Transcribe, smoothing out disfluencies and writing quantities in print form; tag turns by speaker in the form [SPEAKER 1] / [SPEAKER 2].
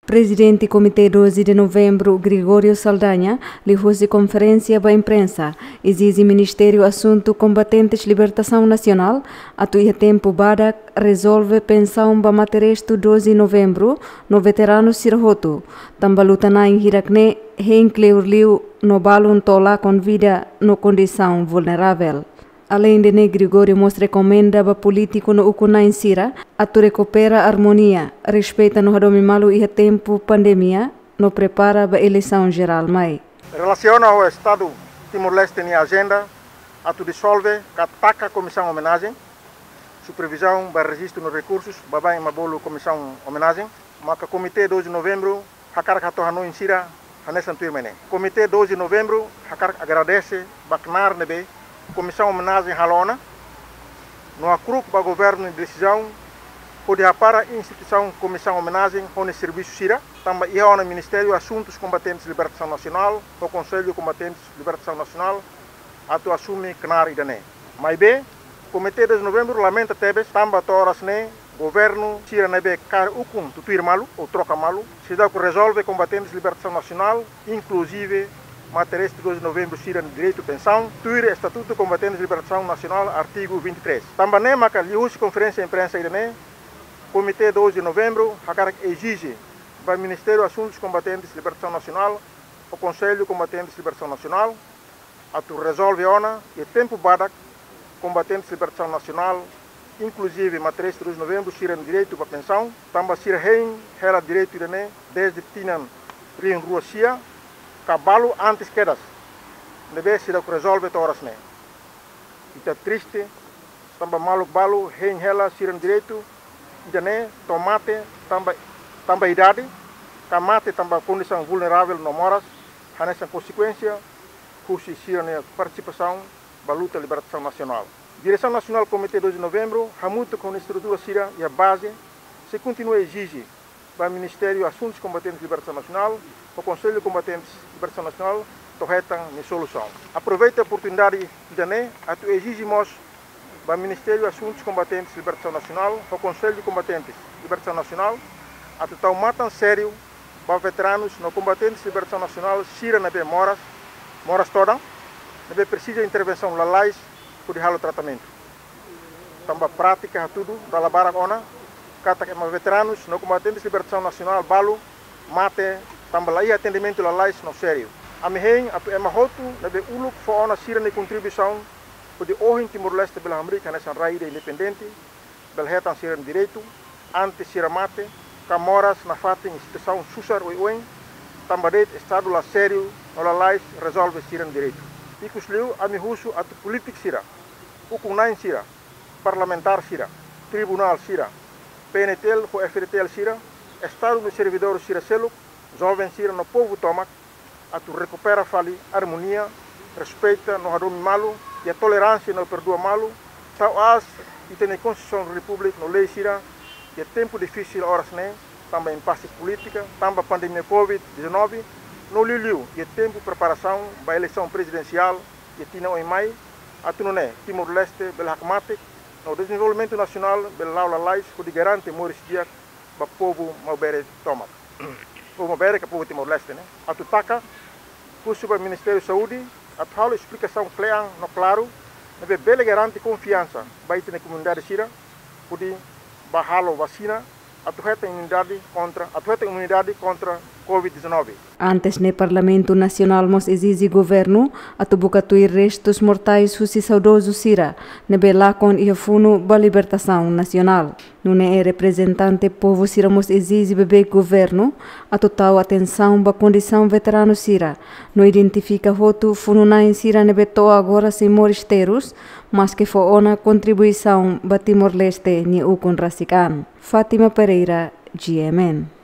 [SPEAKER 1] Presidente do Comitê 12 de Novembro, Gregório Saldanha, lhe conferência para a imprensa, exige Ministério Assunto Combatentes Libertação Nacional, atuia tempo para resolve pensão para materisto 12 de novembro, no veterano Sirhoto. Também luta na em Hirakne, reincleurliu no balão tola com vida no condição vulnerável. Além de Gregório mostra recomenda para político no Ukuna Insira, atu recupera a harmonia, respeita no hadomi malu e tempo pandemia, no prepara para eleição geral mai.
[SPEAKER 2] Relaciona ao Estado Timor-Leste em agenda, atu dissolve, ataca a comissão homenagem, supervisão para registro nos recursos, babai mabolo comissão homenagem, maca comitê 12 de novembro, hakar katohano Insira, hanesan tuirmene. Comitê 12 de novembro, hakar agradece, baknar nebe, comissão homenagem halona, no acruc para governo de decisão, pode para a instituição comissão homenagem onde serviço sira, também ia no Ministério Assuntos Combatentes Libertação Nacional, o Conselho Combatentes Libertação Nacional, atu assume knar idane. Mas bem, Comitê 12 de novembro lamenta tebes, também toras ne, governo sira nebe kar ukun tutuir malu ou troca malu, se dá que resolve Combatentes Libertação Nacional, inclusive materisto 12 de novembro sira no direito de pensão, tuir Estatuto Combatentes de Libertação Nacional, artigo 23. Também maca lius conferência de imprensa idane, Comitê 12 de novembro, hakar exige para o Ministério Assuntos Combatentes de Libertação Nacional, o Conselho Combatentes de Libertação Nacional, atu resolve ona e tempo badak Combatentes de Libertação Nacional, inclusive materisto 12 de novembro sira no direito para pensão, também sira rein hela direito idane desde tinan rin ruasia, cabalo antes quedas, deve ser que resolve todas né. Está triste, também maluco balo, rein hela, siram direito, idane, tomate, também idade, camate também condição vulnerável no moras, nessa consequência, custi siram participação da luta libertação nacional. Direção Nacional Comitê 12 de novembro, hamuto com a estrutura sira e a base, se continua a exigir para o Ministério Assuntos Combatentes de Libertação Nacional, o Conselho Combatentes de Libertação Nacional, torretam a solução. Aproveita a oportunidade de atu exigimos para o Ministério Assuntos Combatentes de Libertação Nacional, o Conselho Combatentes de Libertação Nacional, atu tão matam sério para veteranos no Combatentes de Libertação Nacional, sira na bem moras toda, na precisa de intervenção lalais por o tratamento. Também prática tudo da labara ona, kata que veteranos no Combatentes de Libertação Nacional, balo, mate, também aí atendimento lalais no sério. A mim, a emahoto, nebe uluk faona sira de contribuição, pode hoje Timor-Leste pela América nessa raída independente, belhetan sira de direito, antes sira mate, camoras na fatem instituição susar oiuen, também estado lá sério, no lalais resolve sira de direito. E cusliu a mihusu at político sira, ukunain sira, parlamentar sira, tribunal sira, PNTL ou FRTL sira, estado do servidor sira seluk, jovem sira no povo tomac, a tu recupera fali harmonia, respeita no hadomi malu e a tolerância no perdoa malu, tal as e tem a Constituição da República no lei sira, e é tempo difícil horas né, também impasse política, também a pandemia Covid-19, no liu e é tempo de preparação para a eleição presidencial e tina em maio, a tu não é Timor-Leste belhakmatic, no desenvolvimento nacional bela lais que garante moris dia para o povo malbere tomac. O Mobere, que é o povo Timor-Leste, né? A tutaka, curso para o Ministério da Saúde, a tal explicação clara, no claro, deve bem garante confiança, vai ter na comunidade sira, pode barrar a vacina, a tueta imunidade contra Covid-19.
[SPEAKER 1] Antes no Parlamento Nacional mos exige governo a tubucatuir restos mortais husi saudoso sira, nebe lá com iafuno ba libertação nacional. Nune é representante povo sira mos exige bebê governo a total atenção ba condição veterano sira. No identifica voto fununain sira nebe to agora sem moristeros, mas que foona contribuição ba Timor-Leste ni ukon rasikan. Fátima Pereira, GMN.